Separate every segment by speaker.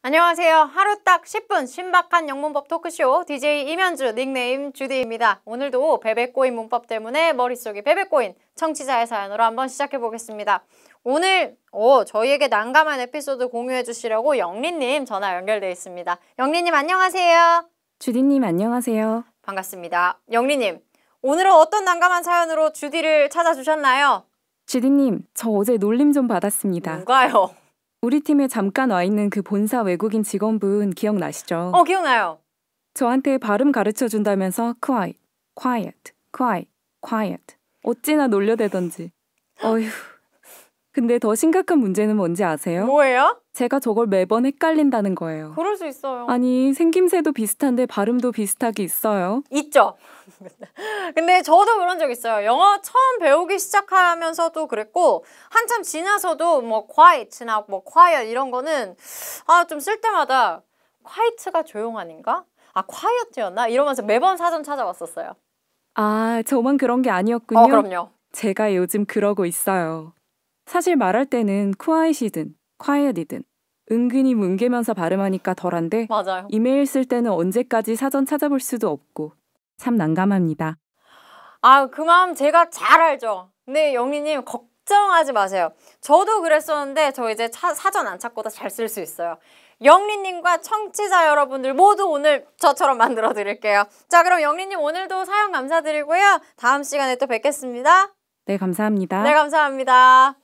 Speaker 1: 안녕하세요. 하루 딱 10분 신박한 영문법 토크쇼 DJ 이면주 닉네임 주디입니다. 오늘도 베베꼬인 문법 때문에 머릿속이 베베꼬인 청취자의 사연으로 한번 시작해 보겠습니다. 오늘 저희에게 난감한 에피소드 공유해 주시려고 영리님 전화 연결돼 있습니다. 영리님 안녕하세요.
Speaker 2: 주디님 안녕하세요.
Speaker 1: 반갑습니다. 영리님 오늘은 어떤 난감한 사연으로 주디를 찾아주셨나요?
Speaker 2: 주디님 저 어제 놀림 좀 받았습니다.
Speaker 1: 뭔가요?
Speaker 2: 우리 팀에 잠깐 와 있는 그 본사 외국인 직원분 기억나시죠?
Speaker 1: 기억나요.
Speaker 2: 저한테 발음 가르쳐 준다면서 quiet, quiet, quiet, quiet 어찌나 놀려대던지. 어휴. 근데 더 심각한 문제는 뭔지 아세요?
Speaker 1: 뭐예요?
Speaker 2: 제가 저걸 매번 헷갈린다는 거예요.
Speaker 1: 그럴 수 있어요.
Speaker 2: 아니 생김새도 비슷한데 발음도 비슷하게 있어요.
Speaker 1: 있죠. 근데 저도 그런 적 있어요. 영어 처음 배우기 시작하면서도 그랬고 한참 지나서도 뭐 quiet나 뭐 quiet 이런 거는 좀 쓸 때마다 quiet가 조용한인가? quiet였나? 이러면서 매번 사전 찾아봤었어요.
Speaker 2: 아, 저만 그런 게 아니었군요.
Speaker 1: 그럼요.
Speaker 2: 제가 요즘 그러고 있어요. 사실 말할 때는 quiet이든 quiet이든 은근히 뭉개면서 발음하니까 덜한데
Speaker 1: 맞아요.
Speaker 2: 이메일 쓸 때는 언제까지 사전 찾아볼 수도 없고 참 난감합니다.
Speaker 1: 그 마음 제가 잘 알죠. 근데 영리님 걱정하지 마세요. 저도 그랬었는데 저 이제 사전 안 찾고 다 잘 쓸 수 있어요. 영리님과 청취자 여러분들 모두 오늘 저처럼 만들어 드릴게요. 자, 그럼 영리님 오늘도 사연 감사드리고요. 다음 시간에 또 뵙겠습니다.
Speaker 2: 네, 감사합니다.
Speaker 1: 네, 감사합니다.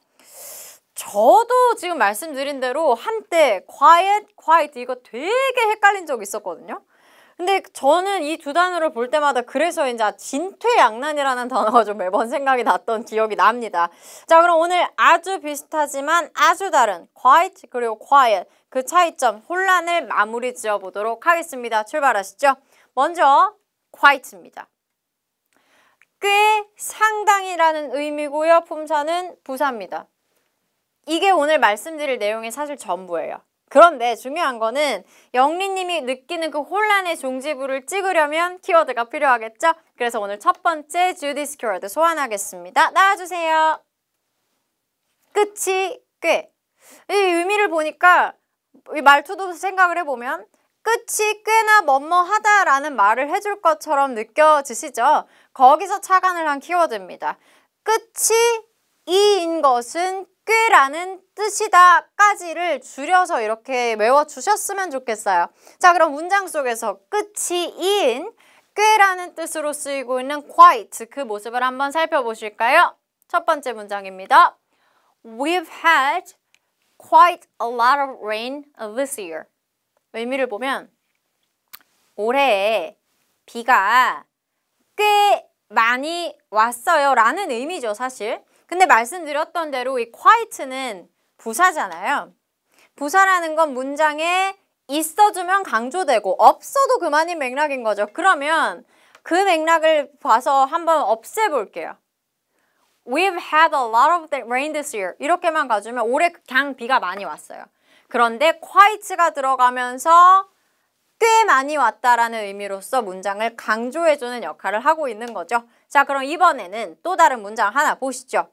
Speaker 1: 저도 지금 말씀드린 대로 한때 quiet 이거 되게 헷갈린 적 있었거든요. 근데 저는 이 두 단어를 볼 때마다 그래서 이제 진퇴양난이라는 단어가 좀 매번 생각이 났던 기억이 납니다. 자, 그럼 오늘 아주 비슷하지만 아주 다른 quiet 그리고 quiet 그 차이점 혼란을 마무리 지어 보도록 하겠습니다. 출발하시죠. 먼저 quiet입니다. 꽤 상당히라는 의미고요. 품사는 부사입니다. 이게 오늘 말씀드릴 내용이 사실 전부예요. 그런데 중요한 거는 영리님이 느끼는 그 혼란의 종지부를 찍으려면 키워드가 필요하겠죠? 그래서 오늘 첫 번째 주디스 키워드 소환하겠습니다. 나와주세요. 끝이 꽤. 이 의미를 보니까 이 말투도 생각을 해보면 끝이 꽤나 뭐뭐하다라는 말을 해줄 것처럼 느껴지시죠? 거기서 착안을 한 키워드입니다. 끝이 이인 것은 꽤라는 뜻이다까지를 줄여서 이렇게 외워주셨으면 좋겠어요. 자, 그럼 문장 속에서 끝이 이인 꽤라는 뜻으로 쓰이고 있는 quite 그 모습을 한번 살펴보실까요? 첫 번째 문장입니다. We've had quite a lot of rain this year. 의미를 보면 올해 비가 꽤 많이 왔어요 라는 의미죠, 사실. 근데 말씀드렸던 대로 이 quiet는 부사잖아요. 부사라는 건 문장에 있어주면 강조되고 없어도 그만인 맥락인 거죠. 그러면 그 맥락을 봐서 한번 없애볼게요. We've had a lot of rain this year. 이렇게만 가주면 올해 그냥 비가 많이 왔어요. 그런데 quiet가 들어가면서 꽤 많이 왔다라는 의미로서 문장을 강조해주는 역할을 하고 있는 거죠. 자, 그럼 이번에는 또 다른 문장 하나 보시죠.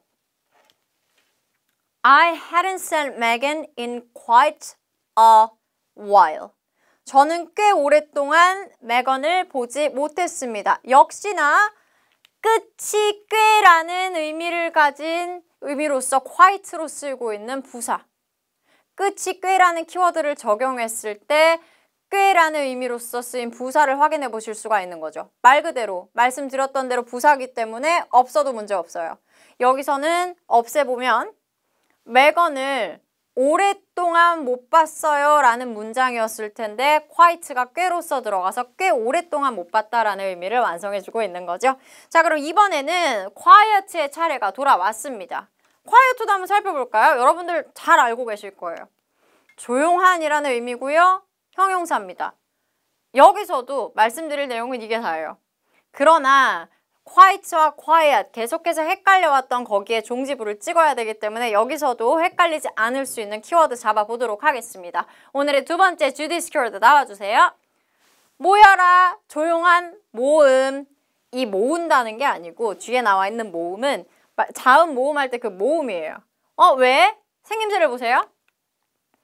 Speaker 1: I hadn't seen Megan in quite a while. 저는 꽤 오랫동안 메건을 보지 못했습니다. 역시나 끝이 꽤라는 의미를 가진 의미로서 quite로 쓰이고 있는 부사. 끝이 꽤라는 키워드를 적용했을 때 꽤라는 의미로서 쓰인 부사를 확인해 보실 수가 있는 거죠. 말 그대로 말씀드렸던 대로 부사기 때문에 없어도 문제 없어요. 여기서는 없애보면 메건을 오랫동안 못 봤어요 라는 문장이었을 텐데 quite가 꽤로서 들어가서 꽤 오랫동안 못 봤다라는 의미를 완성해주고 있는 거죠. 자, 그럼 이번에는 quiet의 차례가 돌아왔습니다. quiet도 한번 살펴볼까요? 여러분들 잘 알고 계실 거예요. 조용한이라는 의미고요. 형용사입니다. 여기서도 말씀드릴 내용은 이게 다예요. 그러나 quiet와 quiet 계속해서 헷갈려왔던 거기에 종지부를 찍어야 되기 때문에 여기서도 헷갈리지 않을 수 있는 키워드 잡아보도록 하겠습니다. 오늘의 두 번째 주디스 키워드 나와주세요. 모여라, 조용한, 모음. 이 모은다는 게 아니고 뒤에 나와 있는 모음은 자음 모음할 때 그 모음이에요. 왜? 생김새를 보세요.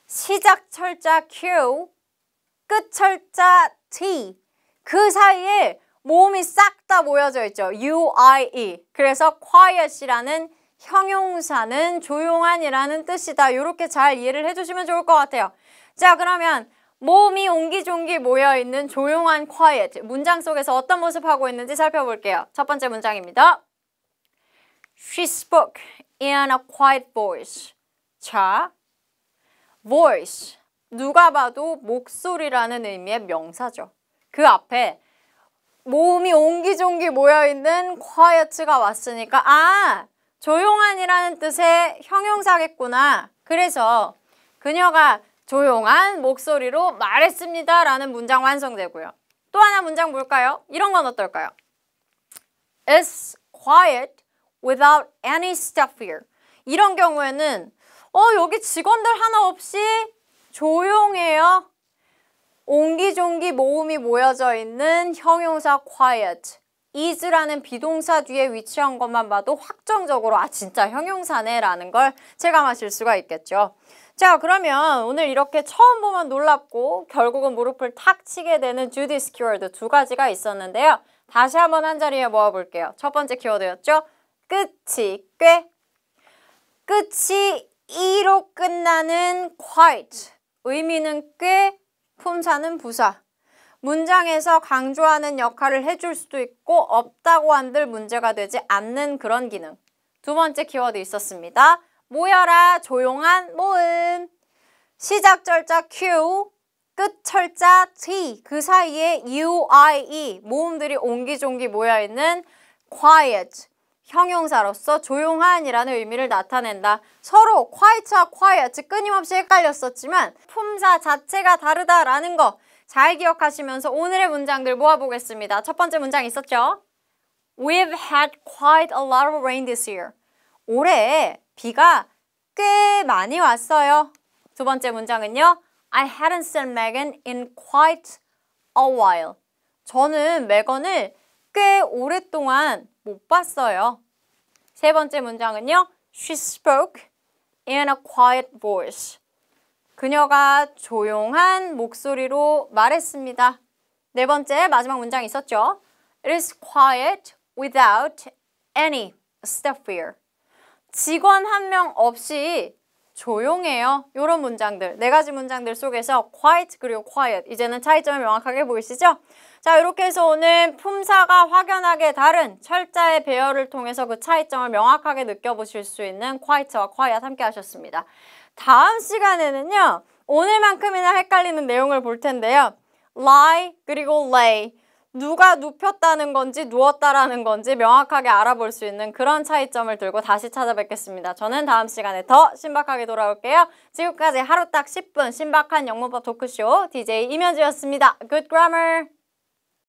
Speaker 1: 시작 철자 Q, 끝 철자 T. 그 사이에 모음이 싹 다 모여져 있죠. UIE. 그래서 quiet이라는 형용사는 조용한이라는 뜻이다. 이렇게 잘 이해를 해주시면 좋을 것 같아요. 자, 그러면 모음이 옹기종기 모여있는 조용한 quiet. 문장 속에서 어떤 모습하고 있는지 살펴볼게요. 첫 번째 문장입니다. She spoke in a quiet voice. 자, voice. 누가 봐도 목소리라는 의미의 명사죠. 그 앞에 모음이 옹기종기 모여있는 quiet가 왔으니까 조용한이라는 뜻의 형용사겠구나. 그래서 그녀가 조용한 목소리로 말했습니다 라는 문장 완성되고요. 또 하나 문장 볼까요? 이런 건 어떨까요? It's quiet without any staff here. 이런 경우에는 여기 직원들 하나 없이 조용해요. 옹기종기 모음이 모여져 있는 형용사 quiet. is라는 비동사 뒤에 위치한 것만 봐도 확정적으로 진짜 형용사네 라는 걸 체감하실 수가 있겠죠. 자, 그러면 오늘 이렇게 처음 보면 놀랍고 결국은 무릎을 탁 치게 되는 Judy's keyword 두 가지가 있었는데요. 다시 한번 한 자리에 모아볼게요. 첫 번째 키워드였죠. 끝이 꽤. 끝이 이로 끝나는 quite. 의미는 꽤, 품사는 부사. 문장에서 강조하는 역할을 해줄 수도 있고 없다고 한들 문제가 되지 않는 그런 기능. 두 번째 키워드 있었습니다. 모여라, 조용한 모음. 시작 절자 Q, 끝 철자 T, 그 사이에 UIE, 모음들이 옹기종기 모여있는 quiet, 형용사로서 조용한이라는 의미를 나타낸다. 서로 quiet와 quiet 끊임없이 헷갈렸었지만 품사 자체가 다르다라는 거 잘 기억하시면서 오늘의 문장들 모아보겠습니다. 첫 번째 문장 있었죠? We've had quite a lot of rain this year. 올해 비가 꽤 많이 왔어요. 두 번째 문장은요. I hadn't seen Megan in quite a while. 저는 메건을 꽤 오랫동안 못 봤어요. 세 번째 문장은요. She spoke in a quiet voice. 그녀가 조용한 목소리로 말했습니다. 네 번째 마지막 문장 있었죠. It is quiet without any staff here. 직원 한 명 없이 조용해요. 이런 문장들, 네 가지 문장들 속에서 quiet 그리고 quiet, 이제는 차이점이 명확하게 보이시죠? 자, 이렇게 해서 오늘 품사가 확연하게 다른 철자의 배열을 통해서 그 차이점을 명확하게 느껴보실 수 있는 quiet와 quiet 함께 하셨습니다. 다음 시간에는요. 오늘만큼이나 헷갈리는 내용을 볼 텐데요. lie 그리고 lay. 누가 눕혔다는 건지 누웠다라는 건지 명확하게 알아볼 수 있는 그런 차이점을 들고 다시 찾아뵙겠습니다. 저는 다음 시간에 더 신박하게 돌아올게요. 지금까지 하루 딱 10분 신박한 영문법 토크쇼 DJ 임현주였습니다. Good grammar!